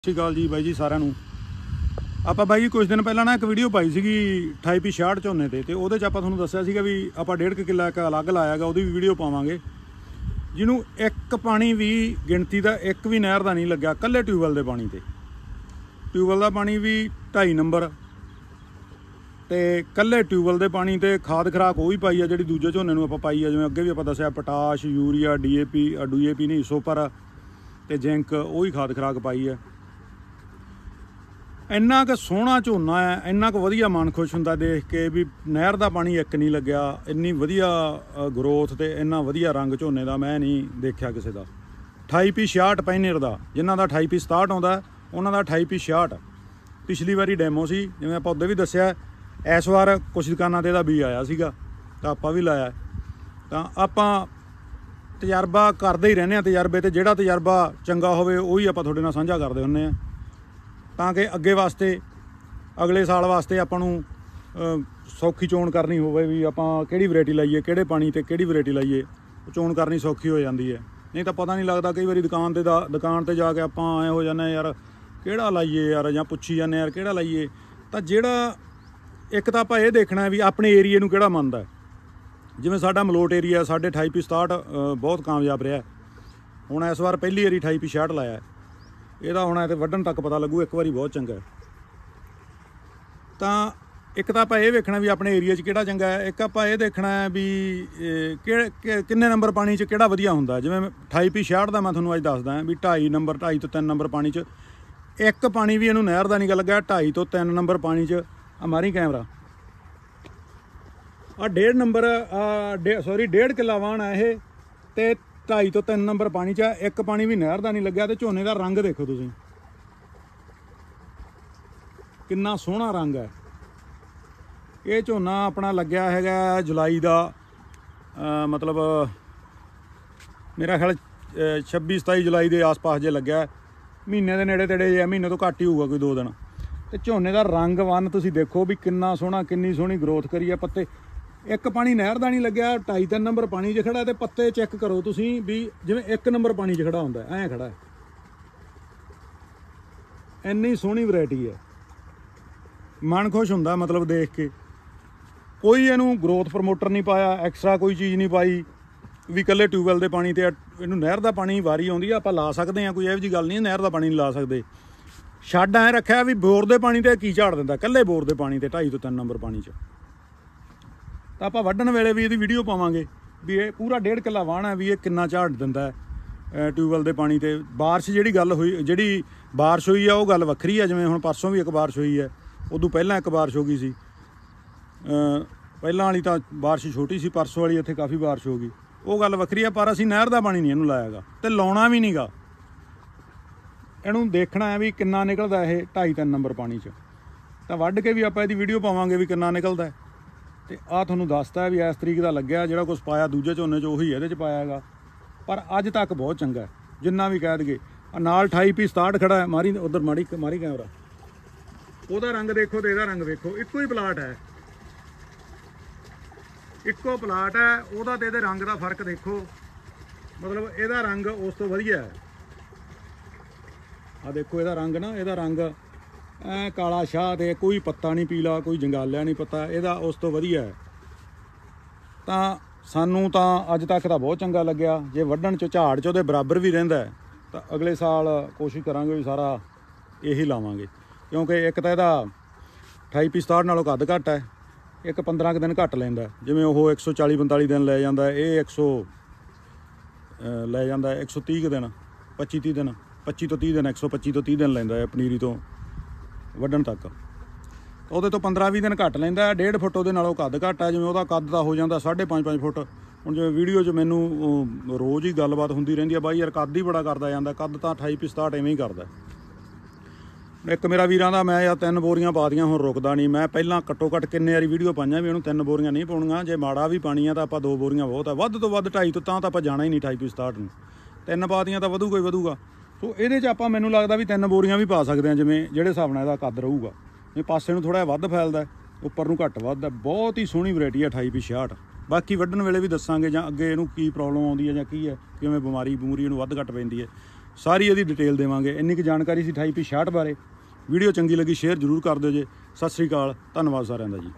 ਸਤਿ ਸ਼੍ਰੀ ਅਕਾਲ ਜੀ ਬਾਈ ਜੀ ਸਾਰਿਆਂ ਨੂੰ। ਆਪਾਂ ਬਾਈ ਜੀ ਕੁਝ ਦਿਨ ਪਹਿਲਾਂ ਨਾ ਇੱਕ ਵੀਡੀਓ ਪਾਈ ਸੀਗੀ 28 66 ਝੋਨੇ ਤੇ ਉਹਦੇ 'ਚ ਆਪਾਂ ਤੁਹਾਨੂੰ ਦੱਸਿਆ ਸੀਗਾ ਵੀ ਆਪਾਂ 1.5 ਕਿੱਲਾ ਇੱਕ ਅਲੱਗ ਲਾਇਆ ਗਾ, ਉਹਦੀ ਵੀ ਵੀਡੀਓ ਪਾਵਾਂਗੇ। ਜਿਹਨੂੰ ਇੱਕ ਪਾਣੀ ਵੀ ਗਿਣਤੀ ਦਾ ਇੱਕ ਵੀ ਨਹਿਰ ਦਾ ਨਹੀਂ ਲੱਗਿਆ, ਕੱਲੇ ਟਿਊਬਵੈੱਲ ਦੇ ਪਾਣੀ ਤੇ। ਟਿਊਬਵੈੱਲ ਦਾ ਪਾਣੀ ਵੀ 2.5 ਨੰਬਰ ਤੇ ਕੱਲੇ ਟਿਊਬਵੈੱਲ ਦੇ ਪਾਣੀ ਤੇ ਖਾਦ ਖੁਰਾਕ ਉਹ ਵੀ ਪਾਈ ਆ ਜਿਹੜੀ ਦੂਜੇ ਝੋਨੇ ਨੂੰ ਆਪਾਂ ਪਾਈ ਆ, ਜਿਵੇਂ ਅੱਗੇ ਵੀ ਆਪਾਂ ਦੱਸਿਆ ਪੋਟਾਸ਼, ਯੂਰੀਆ, DAP ਨਹੀਂ ਸੁਪਰ ਤੇ ਜ਼ਿੰਕ, ਉਹ ਹੀ ਖਾਦ ਖੁਰਾਕ ਪਾਈ ਆ। ਇੰਨਾ ਕੁ ਸੋਹਣਾ ਝੋਨਾ ਹੈ, ਇੰਨਾ ਕੁ ਵਧੀਆ ਮਨ ਖੁਸ਼ ਹੁੰਦਾ ਦੇਖ ਕੇ ਵੀ ਨਹਿਰ ਦਾ ਪਾਣੀ ਇੱਕ ਨਹੀਂ ਲੱਗਿਆ। ਇੰਨੀ ਵਧੀਆ ਗਰੋਥ ਤੇ ਇੰਨਾ ਵਧੀਆ ਰੰਗ ਝੋਨੇ ਦਾ ਮੈਂ ਨਹੀਂ ਦੇਖਿਆ ਕਿਸੇ ਦਾ। 28 66 ਪੈਨੇਰ ਦਾ, ਜਿਨ੍ਹਾਂ ਦਾ 28 67 ਆਉਂਦਾ ਉਹਨਾਂ ਦਾ 28 66। ਪਿਛਲੀ ਵਾਰੀ ਡੈਮੋ ਸੀ, ਜਿਵੇਂ ਆਪਾਂ ਉੱਦੇ ਵੀ ਦੱਸਿਆ। ਇਸ ਵਾਰ ਕੁਛ ਦੁਕਾਨਾਂ 'ਤੇ ਇਹਦਾ ਬੀਜ ਆਇਆ ਸੀਗਾ ਤਾਂ ਆਪਾਂ ਵੀ ਲਾਇਆ। ਤਾਂ ਆਪਾਂ ਤਜਰਬਾ ਕਰਦੇ ਹੀ ਰਹਿੰਦੇ ਹਾਂ, ਤਜਰਬੇ 'ਤੇ ਜਿਹੜਾ ਤਜਰਬਾ ਚੰਗਾ ਹੋਵੇ ਉਹੀ ਆਪਾਂ ਤੁਹਾਡੇ ਨਾਲ ਸਾਂਝਾ ਕਰਦੇ ਹੁੰਦੇ ਹਾਂ, ਤਾਂ ਕਿ ਅੱਗੇ ਵਾਸਤੇ ਅਗਲੇ ਸਾਲ ਵਾਸਤੇ ਆਪਾਂ ਨੂੰ ਸੌਖੀ ਚੋਣ ਕਰਨੀ ਹੋਵੇ ਵੀ ਆਪਾਂ ਕਿਹੜੀ ਵੈਰਾਈਟੀ ਲਾਈਏ, ਕਿਹੜੇ ਪਾਣੀ ਤੇ ਕਿਹੜੀ ਵੈਰਾਈਟੀ ਲਾਈਏ, ਉਹ ਚੋਣ ਕਰਨੀ ਸੌਖੀ ਹੋ ਜਾਂਦੀ ਹੈ। ਨਹੀਂ ਤਾਂ ਪਤਾ ਨਹੀਂ ਲੱਗਦਾ, ਕਈ ਵਾਰੀ ਦੁਕਾਨ 'ਤੇ ਜਾ ਕੇ ਆਪਾਂ ਐਂ ਹੋ ਜਾਂਦੇ ਯਾਰ ਕਿਹੜਾ ਲਾਈਏ ਯਾਰ, ਜਾਂ ਪੁੱਛੀ ਜਾਂਦੇ ਯਾਰ ਕਿਹੜਾ ਲਾਈਏ। ਤਾਂ ਜਿਹੜਾ ਇੱਕ ਤਾਂ ਆਪਾਂ ਇਹ ਦੇਖਣਾ ਵੀ ਆਪਣੇ ਏਰੀਏ ਨੂੰ ਕਿਹੜਾ ਮੰਨਦਾ। ਜਿਵੇਂ ਸਾਡਾ ਮਲੋਟ ਏਰੀਆ, ਸਾਡੇ 28 67 ਬਹੁਤ ਕਾਮਯਾਬ ਰਿਹਾ। ਹੁਣ ਇਸ ਵਾਰ ਪਹਿਲੀ ਵਾਰੀ 28 66 ਲਾਇਆ। ਇਹਦਾ ਹੁਣ ਤੇ ਵੱਢਣ ਤੱਕ ਪਤਾ ਲੱਗੂ, ਇੱਕ ਵਾਰੀ ਬਹੁਤ ਚੰਗਾ। ਤਾਂ ਇੱਕ ਤਾਂ ਆਪਾਂ ਇਹ ਵੇਖਣਾ ਵੀ ਆਪਣੇ ਏਰੀਆ 'ਚ ਕਿਹੜਾ ਚੰਗਾ ਹੈ, ਇੱਕ ਆਪਾਂ ਇਹ ਦੇਖਣਾ ਵੀ ਕਿੰਨੇ ਨੰਬਰ ਪਾਣੀ 'ਚ ਕਿਹੜਾ ਵਧੀਆ ਹੁੰਦਾ। ਜਿਵੇਂ 28 66 ਦਾ ਮੈਂ ਤੁਹਾਨੂੰ ਅੱਜ ਦੱਸਦਾ ਵੀ 2.5 ਤੋਂ 3 ਨੰਬਰ ਪਾਣੀ 'ਚ ਇੱਕ ਪਾਣੀ ਵੀ ਇਹਨੂੰ ਨਹਿਰ ਦਾ ਨਹੀਂ ਲੱਗਿਆ। 2.5 ਤੋਂ 3 ਨੰਬਰ ਪਾਣੀ 'ਚ ਮਾਰੀ ਕੈਮਰਾ ਆ 1.5 ਨੰਬਰ 1.5 ਕਿੱਲਾ ਵਾਹਣ ਹੈ ਇਹ, ਤੇ 2.5 ਤੋਂ 3 ਨੰਬਰ ਪਾਣੀ 'ਚ ਇੱਕ ਪਾਣੀ ਵੀ ਨਹਿਰ ਦਾ ਨਹੀਂ ਲੱਗਿਆ। ਤੇ ਝੋਨੇ ਦਾ ਰੰਗ ਦੇਖੋ ਤੁਸੀਂ, ਕਿੰਨਾ ਸੋਹਣਾ ਰੰਗ ਹੈ। ਇਹ ਝੋਨਾ ਆਪਣਾ ਲੱਗਿਆ ਹੈਗਾ ਜੁਲਾਈ ਦਾ, ਮਤਲਬ ਮੇਰਾ ਖਿਆਲ 26-27 ਜੁਲਾਈ ਦੇ ਆਸ-ਪਾਸ ਜੇ ਲੱਗਿਆ। ਮਹੀਨੇ ਦੇ ਨੇੜੇ ਤੇੜੇ ਜੇ, ਮਹੀਨੇ ਤੋਂ ਘੱਟ ਹੀ ਹੋਊਗਾ ਕੋਈ 2 ਦਿਨ। ਤੇ ਝੋਨੇ ਦਾ ਰੰਗ ਵੰਨ ਤੁਸੀਂ ਦੇਖੋ ਵੀ ਕਿੰਨਾ ਸੋਹਣਾ, ਕਿੰਨੀ ਸੋਹਣੀ ਗਰੋਥ ਕਰੀ ਆ। ਪੱਤੇ ਇੱਕ ਪਾਣੀ ਨਹਿਰ ਦਾ ਨਹੀਂ ਲੱਗਿਆ, 2.5-3 ਨੰਬਰ ਪਾਣੀ 'ਚ ਖੜਾ। ਤੇ ਪੱਤੇ ਚੈੱਕ ਕਰੋ ਤੁਸੀਂ ਵੀ ਜਿਵੇਂ 1 ਨੰਬਰ ਪਾਣੀ 'ਚ ਖੜਾ ਹੁੰਦਾ, ਐਂ ਖੜਾ। ਇੰਨੀ ਸੋਹਣੀ ਵੈਰਾਈਟੀ ਹੈ, ਮਨ ਖੁਸ਼ ਹੁੰਦਾ ਮਤਲਬ ਦੇਖ ਕੇ। ਕੋਈ ਇਹਨੂੰ ਗਰੋਥ ਪ੍ਰਮੋਟਰ ਨਹੀਂ ਪਾਇਆ, ਐਕਸਟਰਾ ਕੋਈ ਚੀਜ਼ ਨਹੀਂ ਪਾਈ ਵੀ ਇਕੱਲੇ ਟਿਊਬਵੈੱਲ ਦੇ ਪਾਣੀ ਤੇ ਇਹਨੂੰ ਨਹਿਰ ਦਾ ਪਾਣੀ ਵਾਰੀ ਆਉਂਦੀ ਆ ਆਪਾਂ ਲਾ ਸਕਦੇ ਹਾਂ, ਕੋਈ ਇਹੋ ਜਿਹੀ ਗੱਲ ਨਹੀਂ ਨਹਿਰ ਦਾ ਪਾਣੀ ਨਹੀਂ ਲਾ ਸਕਦੇ। ਛੱਡ ਐਂ ਰੱਖਿਆ ਵੀ ਬੋਰ ਦੇ ਪਾਣੀ ਤੇ ਕੀ ਝਾੜ ਦਿੰਦਾ, ਇਕੱਲੇ ਬੋਰ ਦੇ ਪਾਣੀ ਤੇ 2.5 ਤੋਂ 3 ਨੰਬਰ ਪਾਣੀ 'ਚ। ਤਾਂ ਆਪਾਂ ਵੱਢਣ ਵੇਲੇ ਵੀ ਇਹਦੀ ਵੀਡੀਓ ਪਾਵਾਂਗੇ ਵੀ ਇਹ ਪੂਰਾ 1.5 ਕਿੱਲਾ ਵਾਹਣ ਹੈ ਵੀ ਇਹ ਕਿੰਨਾ ਝਾੜ ਦਿੰਦਾ ਟਿਊਬਵੈੱਲ ਦੇ ਪਾਣੀ ਤੇ। ਬਾਰਿਸ਼ ਜਿਹੜੀ ਬਾਰਿਸ਼ ਹੋਈ ਆ ਉਹ ਗੱਲ ਵੱਖਰੀ ਆ। ਜਿਵੇਂ ਹੁਣ ਪਰਸੋਂ ਵੀ ਇੱਕ ਬਾਰਿਸ਼ ਹੋਈ ਹੈ, ਉਦੋਂ ਪਹਿਲਾਂ ਇੱਕ ਬਾਰਿਸ਼ ਹੋ ਗਈ ਸੀ। ਪਹਿਲਾਂ ਵਾਲੀ ਤਾਂ ਬਾਰਿਸ਼ ਛੋਟੀ ਸੀ, ਪਰਸੋਂ ਵਾਲੀ ਇੱਥੇ ਕਾਫੀ ਬਾਰਿਸ਼ ਹੋ ਗਈ, ਉਹ ਗੱਲ ਵੱਖਰੀ ਆ। ਪਰ ਅਸੀਂ ਨਹਿਰ ਦਾ ਪਾਣੀ ਨਹੀਂ ਇਹਨੂੰ ਲਾਇਆ ਗਾ ਤੇ ਲਾਉਣਾ ਵੀ ਨਹੀਂ ਗਾ। ਇਹਨੂੰ ਦੇਖਣਾ ਹੈ ਵੀ ਕਿੰਨਾ ਨਿਕਲਦਾ ਇਹ 2.5-3 ਨੰਬਰ ਪਾਣੀ 'ਚ। ਤਾਂ ਵੱਢ ਕੇ ਵੀ ਆਪਾਂ ਇਹਦੀ ਵੀਡੀਓ ਪਾਵਾਂਗੇ ਵੀ ਕਿੰਨਾ ਨਿਕਲਦਾ। ਤੇ ਆਹ ਤੁਹਾਨੂੰ ਦੱਸਦਾ ਵੀ ਇਸ ਤਰੀਕ ਦਾ ਲੱਗਿਆ। ਜਿਹੜਾ ਕੁਛ ਪਾਇਆ ਦੂਜੇ ਝੋਨੇ 'ਚ ਉਹੀ ਇਹਦੇ 'ਚ ਪਾਇਆ ਹੈਗਾ। ਪਰ ਅੱਜ ਤੱਕ ਬਹੁਤ ਚੰਗਾ ਜਿੰਨਾ ਵੀ ਕਹਿ ਦਈਏ। ਨਾਲ 28 67 ਖੜਾ ਹੈ, ਮਾਰੀ ਉੱਧਰ ਮਾਰੀ ਕੈਮਰਾ, ਉਹਦਾ ਰੰਗ ਦੇਖੋ ਤੇ ਇਹਦਾ ਰੰਗ ਵੇਖੋ, ਇੱਕੋ ਹੀ ਪਲਾਟ ਹੈ, ਇੱਕੋ ਪਲਾਟ ਹੈ। ਉਹਦਾ ਤੇ ਇਹਦੇ ਰੰਗ ਦਾ ਫਰਕ ਦੇਖੋ, ਮਤਲਬ ਇਹਦਾ ਰੰਗ ਉਸ ਤੋਂ ਵਧੀਆ ਹੈ। ਆ ਦੇਖੋ ਇਹਦਾ ਰੰਗ ਨਾ, ਇਹਦਾ ਰੰਗ ਐ ਕਾਲਾ ਸ਼ਾਹ ਤੇ ਕੋਈ ਪੱਤਾ ਨਹੀਂ ਪੀਲਾ, ਕੋਈ ਜੰਗਾਲਿਆ ਨਹੀਂ ਪੱਤਾ, ਇਹਦਾ ਉਸ ਤੋਂ ਵਧੀਆ ਹੈ। ਤਾਂ ਸਾਨੂੰ ਤਾਂ ਅੱਜ ਤੱਕ ਤਾਂ ਬਹੁਤ ਚੰਗਾ ਲੱਗਿਆ। ਜੇ ਵੱਢਣ 'ਚ ਝਾੜ 'ਚ ਉਹਦੇ ਬਰਾਬਰ ਵੀ ਰਹਿੰਦਾ ਤਾਂ ਅਗਲੇ ਸਾਲ ਕੋਸ਼ਿਸ਼ ਕਰਾਂਗੇ ਵੀ ਸਾਰਾ ਇਹੀ ਲਾਵਾਂਗੇ। ਕਿਉਂਕਿ ਇੱਕ ਤਾਂ ਇਹਦਾ 28 67 ਨਾਲੋਂ ਕੱਦ ਘੱਟ ਹੈ, ਇੱਕ 15 ਕੁ ਦਿਨ ਘੱਟ ਲੈਂਦਾ। ਜਿਵੇਂ ਉਹ 140-45 ਦਿਨ ਲੈ ਜਾਂਦਾ, ਇਹ 100 ਲੈ ਜਾਂਦਾ 130 ਕੁ ਦਿਨ, 25-30 ਦਿਨ, 25 ਤੋਂ 30 ਦਿਨ, 125 ਤੋਂ 30 ਦਿਨ ਲੈਂਦਾ ਹੈ ਪਨੀਰੀ ਤੋਂ ਵੱਢਣ ਤੱਕ। ਉਹਦੇ ਤੋਂ 15-20 ਦਿਨ ਘੱਟ ਲੈਂਦਾ। 1.5 ਫੁੱਟ ਉਹਦੇ ਨਾਲੋਂ ਕੱਦ ਘੱਟ ਹੈ। ਜਿਵੇਂ ਉਹਦਾ ਕੱਦ ਤਾਂ ਹੋ ਜਾਂਦਾ 5.5 ਫੁੱਟ। ਹੁਣ ਜਿਵੇਂ ਵੀਡੀਓ 'ਚ ਮੈਨੂੰ ਰੋਜ਼ ਹੀ ਗੱਲਬਾਤ ਹੁੰਦੀ ਰਹਿੰਦੀ ਆ, ਬਾਈ ਯਾਰ ਕੱਦ ਹੀ ਬੜਾ ਕਰਦਾ ਜਾਂਦਾ। ਕੱਦ ਤਾਂ 28 67 ਐਵੇਂ ਹੀ ਕਰਦਾ। ਇੱਕ ਮੇਰਾ ਵੀਰਾਂ ਦਾ, ਮੈਂ ਯਾਰ 3 ਬੋਰੀਆਂ ਪਾ ਦੀਆਂ, ਹੁਣ ਰੁਕਦਾ ਨਹੀਂ। ਮੈਂ ਪਹਿਲਾਂ ਘੱਟੋ ਘੱਟ ਕਿੰਨੇ ਵਾਰੀ ਵੀਡੀਓ ਪਾਈਆਂ ਵੀ ਇਹਨੂੰ 3 ਬੋਰੀਆਂ ਨਹੀਂ ਪਾਉਣੀਆਂ। ਜੇ ਮਾੜਾ ਵੀ ਪਾਣੀ ਆ ਤਾਂ ਆਪਾਂ 2 ਬੋਰੀਆਂ ਬਹੁਤ ਆ, ਵੱਧ ਤੋਂ ਵੱਧ 2.5 ਤੋਂ ਤਾਂ ਆਪਾਂ ਜਾਣਾ ਹੀ ਨਹੀਂ 28 67 ਨੂੰ। 3 ਪਾ ਦੀਆਂ ਤਾਂ ਵਧੂਗਾ ਹੀ ਵਧੂਗਾ। ਸੋ ਇਹਦੇ 'ਚ ਆਪਾਂ ਮੈਨੂੰ ਲੱਗਦਾ ਵੀ 3 ਬੋਰੀਆਂ ਵੀ ਪਾ ਸਕਦੇ ਹਾਂ, ਜਿਵੇਂ ਜਿਹੜੇ ਹਿਸਾਬ ਨਾਲ ਇਹਦਾ ਕੱਦ ਰਹੂਗਾ। ਇਹ ਪਾਸੇ ਨੂੰ ਥੋੜ੍ਹਾ ਜਿਹਾ ਵੱਧ ਫੈਲਦਾ, ਉੱਪਰ ਨੂੰ ਘੱਟ ਵੱਧਦਾ। ਬਹੁਤ ਹੀ ਸੋਹਣੀ ਵੈਰਾਈਟੀ ਹੈ 28 66। ਬਾਕੀ ਵੱਢਣ ਵੇਲੇ ਵੀ ਦੱਸਾਂਗੇ ਜਾਂ ਅੱਗੇ ਇਹਨੂੰ ਕੀ ਪ੍ਰੋਬਲਮ ਆਉਂਦੀ ਹੈ ਜਾਂ ਕੀ ਹੈ, ਕਿਵੇਂ ਬਿਮਾਰੀ ਇਹਨੂੰ ਵੱਧ ਘੱਟ ਪੈਂਦੀ ਹੈ। ਸਾਰੀ ਇਹਦੀ ਡਿਟੇਲ ਦੇਵਾਂਗੇ। ਇੰਨੀ ਕੁ ਜਾਣਕਾਰੀ ਸੀ 28P 66 ਬਾਰੇ। ਵੀਡੀਓ ਚੰਗੀ ਲੱਗੀ ਸ਼ੇਅਰ ਜ਼ਰੂਰ ਕਰ ਦਿਓ ਜੇ। ਸਤਿ ਸ਼੍ਰੀ ਅਕਾਲ, ਧੰਨਵਾਦ ਸਾਰਿਆਂ ਦਾ ਜੀ।